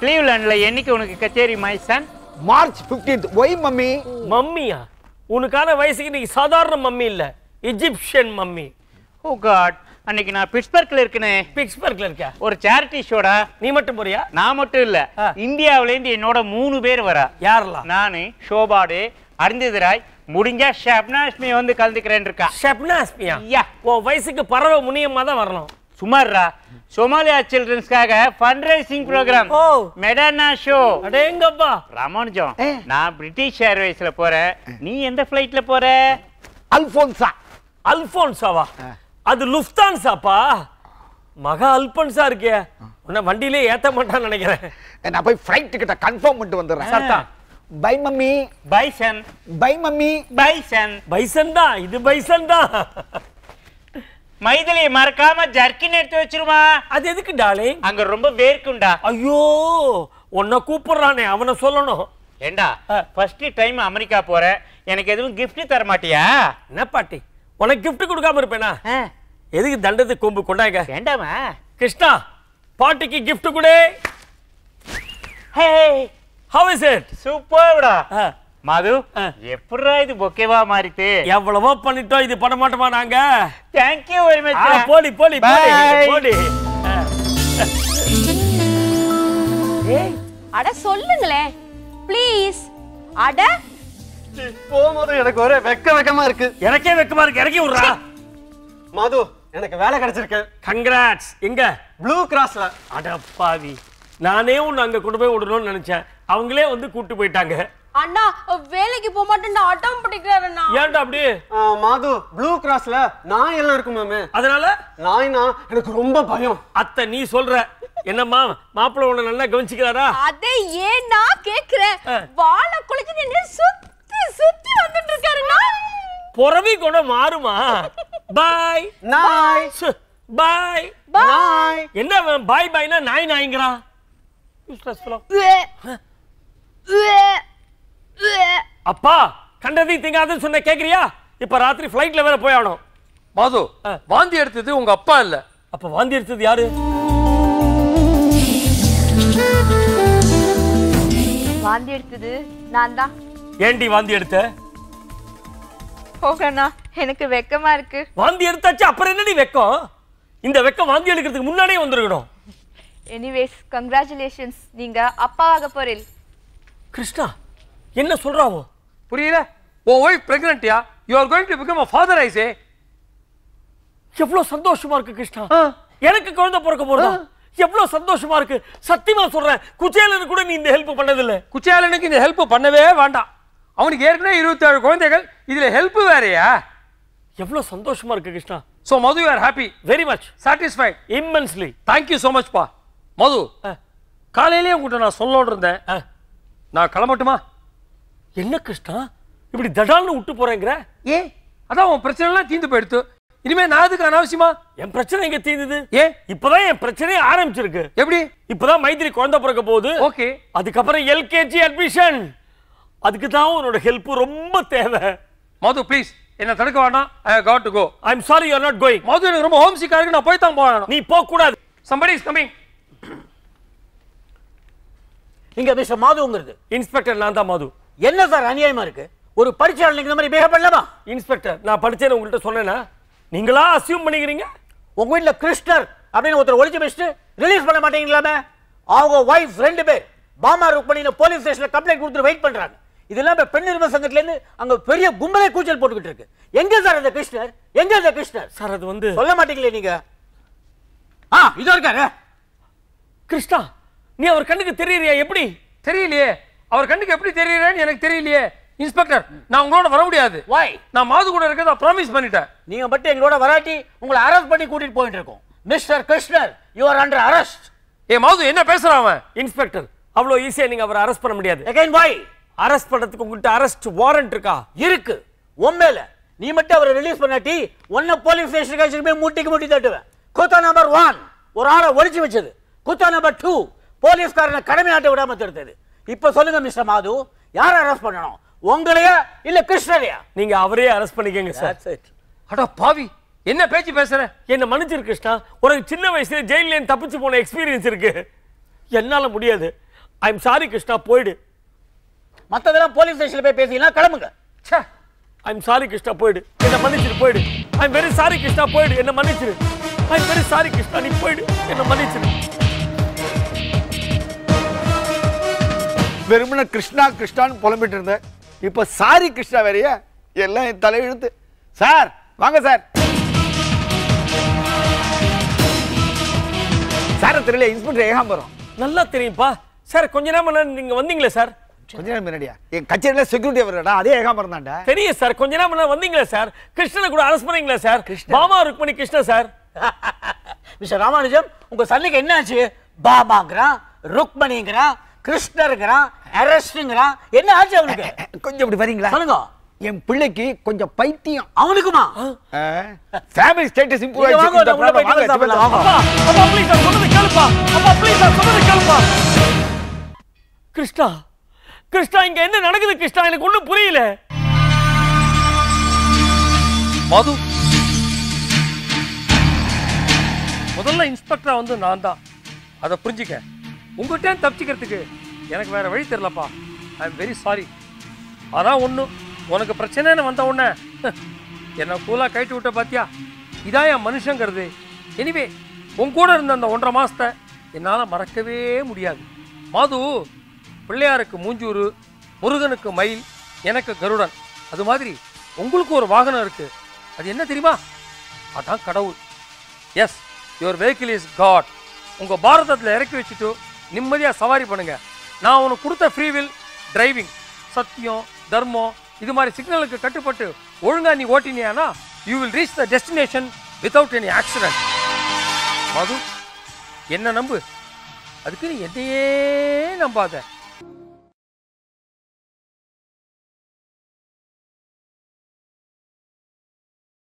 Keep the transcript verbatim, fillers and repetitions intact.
கிளீவ்லாண்ட்ல என்னைக்கு உனக்கு கச்சேரி my son? March fifteenth. Why mummy? மம்மியா? உனக்கான வயசுக்கு நீ சாதாரண மம்மி இல்ல, எஜிப்ஷியன் மம்மி. ஓ காட், அன்னைக்கு நான் பிட்ஸ்பர்க்ல இருக்கனே. பிட்ஸ்பர்க்ல இருக்க? ஒரு சேரிட்டி ஷோடா. நீ மட்டும் போறியா? நான் மட்டும் இல்ல, இந்தியாவில இருந்து என்னோட மூணு பேர் வரா. யாரெல்லாம்? நானு, ஷோபாடு, அருந்ததி ராய், முடிஞ்சா ஷப்னாஸ்மி வந்து கலந்துக்கிறேன் இருக்கா. ஷப்னாஸ்மியா? யா. உன் வயசுக்கு பறவை முனியம்மா தான் வரணும். சுமாரா சோமாலியா சில்ட்ரன்ஸ்க்காக fund raising programme. Oh, Madonna show. அடேங்கப்பா. ராமானுஜம், நான் பிரிட்டிஷ் ஏர்வேஸ்ல போறேன், நீ எந்த ஃப்ளைட்ல போற? அல்போன்சா. அல்போன்சாவா? அது லுஃப்தான்சாப்பா. மகா அல்போன்சா இருக்கே, உன்னை வண்டியிலே ஏத்த மாட்டான்னு நினைக்கிறேன். நான் போய் ஃப்ளைட் டிக்கெட்டை கன்ஃபார்ம் பண்ணிட்டு வந்துடுறேன். சர்தா. Bye mummy. Bye son. Bye mummy. Bye son. Bison தான், இது பைசன் தான். மைதிலி மறக்காம ஜர்க்கின் எடுத்து வச்சிருமா. அது எதுக்கு டார்லிங்? அங்க ரொம்ப வேர்க்குண்டா. ஐயோ, உன்னை கூப்பிடுறானே, அவனை சொல்லணும். ஏண்டா ஃபர்ஸ்ட் டைம் அமெரிக்கா போற, எனக்கு எதுவும் gift தர மாட்டியா? என்ன பாட்டி, உனக்கு கிஃப்ட் கொடுக்காம இருப்பேனா? எதுக்கு தண்டத்துக்கு கொம்பு கொண்டாங்க? வேண்டாமா? கிருஷ்ணா, பாட்டிக்கு gift கொடு. ஹே, how is it? சூப்பர்டா. மாது, எப்படிடா இது பொக்கேவா மாறிட்டு? எவ்வளவோ பண்ணிட்டோம், இது பண்ண மாட்டோமா நாங்க? Thank you very much. போடி போடி போடி போடி. ஏய், அட சொல்லுங்களே ப்ளீஸ். அட போகும்போது எனக்கு ஒரே வெக்க வெக்கமா இருக்கு. எனக்கே வெக்கமா இருக்கு, இறக்கி விடுறா. மாது, எனக்கு வேலை கிடைச்சிருக்கு. கங்க்ராட்ஸ். எங்க? ப்ளூ கிராஸ்ல. அட பாவி, நானே உன்னை அங்க கொண்டு போய் விடணும்னு நினைச்சேன், அவங்களே வந்து கூட்டு போயிட்டாங்க. அண்ணா வேலைக்கு போக மாட்டேன்னு அடம் பிடிக்கிறாரு அண்ணா. ஏன்டா அப்படி? மாது, ப்ளூ கிராஸ்ல நாய் எல்லாம் இருக்கும் மேமே. அதனால நாய்னா எனக்கு ரொம்ப பயம். அத்தை நீ சொல்ற என்னம்மா, மாப்பிள்ளை உன்னை நல்லா கவனிச்சுக்கிறாரா? அதே ஏன் நான் கேக்குறேன், வாழை குளிச்சு நின்னு சுத்தி சுத்தி வந்துட்டு இருக்காருண்ணா. பொறவி கூட மாறுமா? பாய் நாய். பாய் நாய். என்ன பாய் பாய்னா நாய் நாய்ங்கறான்? அப்பா, கண்டதை திங்காதுன்னு சொன்ன கேக்குறியா? இப்ப ராத்திரி ஃளைட்ல வேற போய் ஆகணும். மாது, வாந்தி எடுத்தது உங்க அப்பா இல்ல. அப்ப வாந்தி எடுத்தது யாரு? வாந்தி எடுத்தது நான் தான். ஏண்டி வாந்தி எடுத்த? போகண்ணா, எனக்கு வெக்கமா இருக்கு. வாந்தி எடுத்தாச்சு, அப்புறம் என்னடி வெக்கம்? இந்த வெக்கம் வாந்தி எடுக்கிறதுக்கு முன்னாடியே வந்திருக்கணும். எனிவேஸ், கங்க்ராச்சுலேஷன்ஸ், நீங்க அப்பாவாக போறீங்க. கிருஷ்ணா, என்ன சொல்றாவோ? புரியல? உன் ஒய்ஃப் பிரெக்னன்ட்யா? You are going to become a father, I say. எவ்வளவு சந்தோஷமா இருக்கு கிருஷ்ணா. எனக்கு குழந்தை பிறக்க போறதா? எவ்வளவு சந்தோஷமா இருக்கு. சத்தியமா சொல்றேன், குச்சேலனுக்கு கூட நீ இந்த ஹெல்ப் பண்ணது இல்ல. குச்சேலனுக்கு இந்த ஹெல்ப் பண்ணவே வேண்டாம். அவனுக்கு ஏற்கனவே இருபத்தி ஏழு குழந்தைகள், இதுல ஹெல்ப் வேறயா? எவ்வளவு சந்தோஷமா இருக்கு Krishna. So Madhu, you are happy? Very much. Satisfied? Immensely. Thank you so much பா. மது, காலையிலேயே உங்ககிட்ட நான் சொல்லோடு இருந்தேன், நான் கிளம்பட்டுமா? என்ன கிருஷ்ணா இப்படி தடால்னு விட்டு போறேங்கிற? ஏ, அதான் உன் பிரச்சனை எல்லாம் தீந்து போயிடுத்து. இனிமே நான் அதுக்கு அனாவசியமா? என் பிரச்சனை எங்க தீந்துது? ஏ, இப்பதான் என் பிரச்சனையே ஆரம்பிச்சிருக்கு. எப்படி? இப்பதான் மைத்திரி குழந்தை பிறக்க போகுது. ஓகே. அதுக்கப்புறம் எல்கேஜி அட்மிஷன். அதுக்கு தான் உன்னோட ஹெல்ப் ரொம்ப தேவை. மது ப்ளீஸ், என்ன தடுக்க வேண்டாம். I got to go. I am sorry you are not going. மது, எனக்கு ரொம்ப ஹோம் சிக்கா இருக்கு, நான் போய் தான் போகணும். நீ போக கூடாது. Somebody is coming. இங்க மிஸ்டர் மாதுங்கிறது இன்ஸ்பெக்டர். நான் தான் மாது. என்ன சார் அநியாயமா இருக்கு? ஒரு பரிச்சாளர் இந்த மாதிரி பிஹேவ் பண்ணலாமா? இன்ஸ்பெக்டர், நான் படிச்சேன்னு உங்கள்கிட்ட சொன்னேனா? நீங்களா அசியூம் பண்ணிக்கிறீங்க? உங்க வீட்டுல கிருஷ்ணர் அப்படின்னு ஒருத்தர் ஒளிச்சு வச்சுட்டு ரிலீஸ் பண்ண மாட்டீங்களாமே? அவங்க வைஃப் ரெண்டு பேர் பாமா ருக்மணியில போலீஸ் ஸ்டேஷன்ல கம்ப்ளைண்ட் கொடுத்து வெயிட் பண்றாங்க. இதெல்லாம் இப்ப பெண் உரிமை சங்கத்துல இருந்து அங்க பெரிய கும்பலே கூச்சல் போட்டுக்கிட்டு இருக்கு. எங்க சார் அந்த கிருஷ்ணர்? எங்க அந்த கிருஷ்ணர்? சார் அது வந்து சொல்ல மாட்டீங்களே நீங்க. ஆ, இதோ இருக்காரு. கிருஷ்ணா, நீ அவர் கண்ணுக்கு தெரியறியா? எப்படி தெரியலையே. அவர் கண்ணுக்கு எப்படி தெரியறேன்னு எனக்கு தெரியலையே. இன்ஸ்பெக்டர், நான் உங்களோட வர முடியாது. வை? நான் மாது கூட இருக்கறத ப்ராமிஸ் பண்ணிட்டேன். நீங்க மட்டும் எங்களோட வராட்டி உங்களை அரெஸ்ட் பண்ணி கூட்டிட்டு போயிட்டு இருக்கோம். Mister Krishnar, you are under arrest. ஏ மாது, என்ன பேசுறான் அவன்? இன்ஸ்பெக்டர், அவ்வளவு ஈஸியா நீங்க அவரை அரெஸ்ட் பண்ண முடியாது. அகைன் வை? அரெஸ்ட் பண்றதுக்கு உங்ககிட்ட அரெஸ்ட் வாரண்ட் இருக்கா? இருக்கு. உண்மையில நீ மட்டும் அவரை ரிலீஸ் பண்ணாட்டி உன்ன போலீஸ் ஸ்டேஷனுக்கு போய் முட்டிக்கு முட்டி தட்டுவேன். குத்தா நம்பர் ஒன், ஒரு ஆளை ஒளிச்சு வச்சது. குத்தா நம்பர் டூ, போலீஸ்காரனை கடமையாட்ட விடாம தடுத்தது. இப்ப சொல்லுங்க மிஸ்டர் மாது, யாரை அரெஸ்ட் பண்ணணும்? உங்களையா இல்ல கிருஷ்ணரையா? நீங்க அவரே அரெஸ்ட் பண்ணிக்கங்க சார். அட பாவி, என்ன பேச்சு பேசுற? என்ன மன்னிச்சிரு கிருஷ்ணா. உனக்கு சின்ன வயசுல ஜெயில தப்பிச்சு போன எக்ஸ்பீரியன்ஸ் இருக்கு. என்னால முடியாது. ஐ எம் சாரி கிருஷ்ணா, போயிடு. மத்ததெல்லாம் போலீஸ் ஸ்டேஷன்ல போய் பேசிக்கலாம், கிளம்புங்க. ச்சே, ஐ எம் சாரி கிருஷ்ணா, போயிடு. என்ன மன்னிச்சிரு, போயிடு. I am very sorry Krishna, போயிடு. என்ன மன்னிச்சிரு. I am very sorry Krishna, நீ போயிடு. என்ன மன்னிச்சிரு. வெறுமன கிருஷ்ணா கிருஷ்ணான்னு புலம்பிட்டு இருந்தேன். இப்ப சாரி கிருஷ்ணா வேறையா? எல்லாம் என் தலையெழுத்து. சார் வாங்க சார். சார் தெரியல, இன்ஸ்பெக்டர் ஏகாம்பரம். நல்லா தெரியும்பா சார். கொஞ்ச நேரம் நீங்க வந்தீங்களே சார்? கொஞ்ச நேரம் முன்னாடியா? என் கச்சேரியில செக்யூரிட்டி வரடா, அதே ஏகாம்பரம் தான்டா. தெரியும் சார். கொஞ்ச நேரம் வந்தீங்களே சார்? கிருஷ்ணனை கூட அரெஸ்ட் பண்ணீங்களா sir? Bhama Rukmani Krishna sir. Mister Ramanujam, உங்க சல்லிக்கு என்ன ஆச்சு? பாபாங்கிறான், ருக்மணிங்கிறான், கிருஷ்ணருங்கிறான், அரெஸ்ட்ங்கிறான். என்ன ஆச்சு அவனுக்கு? கொஞ்சம் இப்படி வரீங்களா? சொல்லுங்க. என் பிள்ளைக்கு கொஞ்சம் பைத்தியம். அவனுக்குமா? ஃபேமிலி ஸ்டேட்டஸ் இம்ப்ரூவ் நீங்க வாங்க, ஆயிடுச்சு. உள்ள போய் டிஃபன் சாப்பிடலாம், வாங்க. அப்பா, அப்பா ப்ளீஸ் சார், சொன்னது கேளுப்பா. அப்பா ப்ளீஸ் சார், சொன்னது கேளுப்பா. கிருஷ்ணா, கிருஷ்ணா இங்க என்ன நடக்குது கிருஷ்ணா? எனக்கு ஒண்ணும் புரியல. மது, முதல்ல இன்ஸ்பெக்டரா வந்து நான் தான். அதை புரிஞ்சுக்க. உங்ககிட்ட தப்பிச்சுக்கிறதுக்கு எனக்கு வேற வழி தெரியலப்பா. I am very sorry. அதான் ஒன்றும் உனக்கு பிரச்சனைன்னு வந்த உடனே என்னை கூலாக கைட்டு விட்ட பாத்தியா? இதான் என் மனுஷங்கிறது. எனிவே, உன் கூட இருந்த அந்த ஒன்றரை மாதத்தை என்னால் மறக்கவே முடியாது. மாது, பிள்ளையாருக்கு மூஞ்சூறு, முருகனுக்கு மயில், எனக்கு கருடன். அது மாதிரி உங்களுக்கு ஒரு வாகனம் இருக்குது. அது என்ன தெரியுமா? அதான் கடவுள். Yes, your vehicle is god. உங்கள் பாரதத்தில் இறக்கி வச்சுட்டு நிம்மதியாக சவாரி பண்ணுங்க. நான் உனக்கு கொடுத்த ஃப்ரீவில் டிரைவிங், சத்தியம், தர்மம், இது மாதிரி சிக்னலுக்கு கட்டுப்பட்டு ஒழுங்கா நீ ஓட்டினியானா you will reach the destination without any accident. Madhu, என்ன நம்பு. அதுக்கு நீ என்னையே நம்பாத.